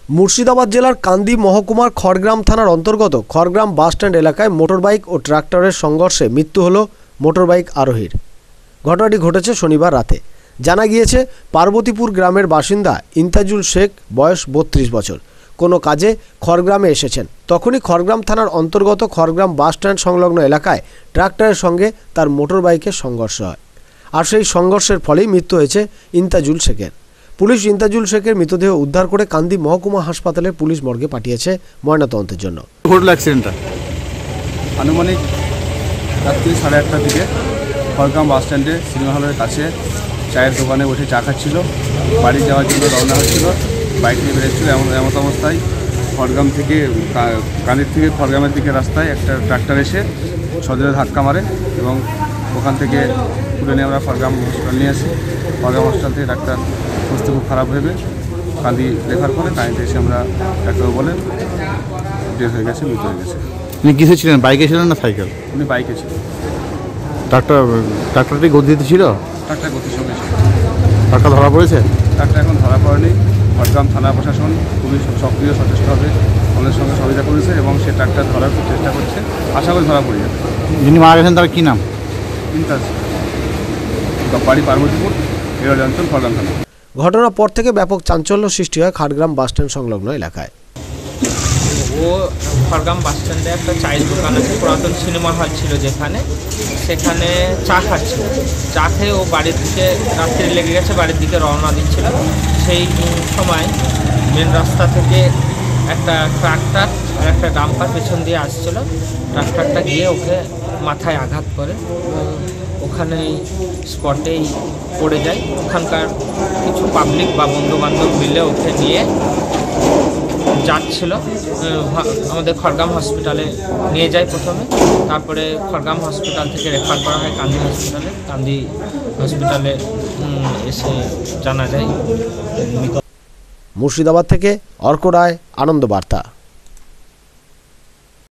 মুর্শিদাবাদ জেলার কান্দি মহকুমার খড়গ্রাম থানার অন্তর্গত খড়গ্রাম বাসস্ট্যান্ড এলাকায় মোটরবাইক ও ট্রাক্টরের সংঘর্ষে মৃত্যু হল মোটরবাইক আরোহীর। ঘটনাটি ঘটেছে শনিবার রাতে। জানা গিয়েছে, পার্বতীপুর গ্রামের বাসিন্দা ইন্তাজুল শেখ, বয়স 32 বছর, কোনো কাজে খড়গ্রামে এসেছেন। তখনই খড়গ্রাম থানার অন্তর্গত খড়গ্রাম বাসস্ট্যান্ড সংলগ্ন এলাকায় ট্রাক্টরের সঙ্গে তার মোটরবাইকের সংঘর্ষ হয়, আর সেই সংঘর্ষের ফলেই মৃত্যু হয়েছে ইন্তাজুল শেখের। পুলিশ ইন্তাজুল শেখের মৃতদেহ উদ্ধার করে কান্দি মহকুমা হাসপাতালে পুলিশ মর্গে পাঠিয়েছে ময়নাতদন্তের জন্য। ঘটল অ্যাক্সিডেন্টটা আনুমানিক রাত্রি 8:30টার দিকে খড়গ্রাম বাস স্ট্যান্ডে সিনেমা হলের কাছে চায়ের দোকানে বসে চা খাচ্ছিল। বাড়ি যাওয়ার জন্য রওনা হচ্ছিল, বাইক নিয়ে বেরোচ্ছিল। এমন অবস্থায় খড়গ্রাম থেকে কান্দির থেকে খড়গ্রামের দিকে রাস্তায় একটা ট্রাক্টর এসে সজোরে ধাক্কা মারে এবং ওখান থেকে তুলে নিয়ে আমরা খড়গ্রাম হসপিটাল নিয়ে আসি। খড়গ্রাম হসপিটাল থেকে ডাক্তার অবস্থা খুব খারাপ ভেবে কান্দি রেফার করে। কান্দিতে এসে আমরা ডাক্তারবাবু বলেন ডেথ হয়ে গেছে, মৃত্যু হয়ে গেছে। উনি কিসে ছিলেন, বাইকে ছিলেন না সাইকেল? উনি বাইকে ছিলেন। ট্রাক্টরটি গতিতে ছিল? ট্রাক্টর গতির সঙ্গে ছিল। ট্রাক্টর ধরা পড়েছে? ট্রাক্টর এখন ধরা পড়েনি। খড়গ্রাম থানা প্রশাসন খুবই সক্রিয় সচেষ্টভাবে আমাদের সঙ্গে সহযোগিতা করেছে এবং সে ট্রাক্টর ধরার খুব চেষ্টা করছে। আশা করি ধরা পড়ে যাবে। যিনি মারা গেছেন তার কী নাম? ইন্তাজ, বাড়ি পার্বতীপুর, এরাজ অঞ্চল, খড়গ্রাম থানা। ঘটনার পর থেকে ব্যাপক চাঞ্চল্য সৃষ্টি হয় খড়গ্রাম বাসস্ট্যান্ড সংলগ্ন এলাকায়। ও খড়গ্রাম বাসস্ট্যান্ডে একটা চায়ের দোকান আছে, পুরাতন সিনেমা হল ছিল যেখানে, সেখানে চা খাচ্ছিল। চা খেয়ে ও বাড়ির দিকে, রাত্রে লেগে গেছে, বাড়ির দিকে রওনা দিচ্ছিল। সেই সময় মেন রাস্তা থেকে একটা ট্রাক্টর আর একটা ডাম্পার পেছন দিয়ে আসছিল। ট্রাক্টরটা গিয়ে ওকে মাথায় আঘাত করে, ওখানেই স্পটেই পড়ে যায়। ওখানকার কিছু পাবলিক বা বন্ধুবান্ধব মিলে ওকে নিয়ে যাচ্ছিল, আমাদের খড়গ্রাম হসপিটালে নিয়ে যায় প্রথমে। তারপরে খড়গ্রাম হসপিটাল থেকে রেফার করা হয় কান্দি হসপিটালে। কান্দি হসপিটালে এসে জানা যায়। মুর্শিদাবাদ থেকে অর্ক রায়, আনন্দ বার্তা।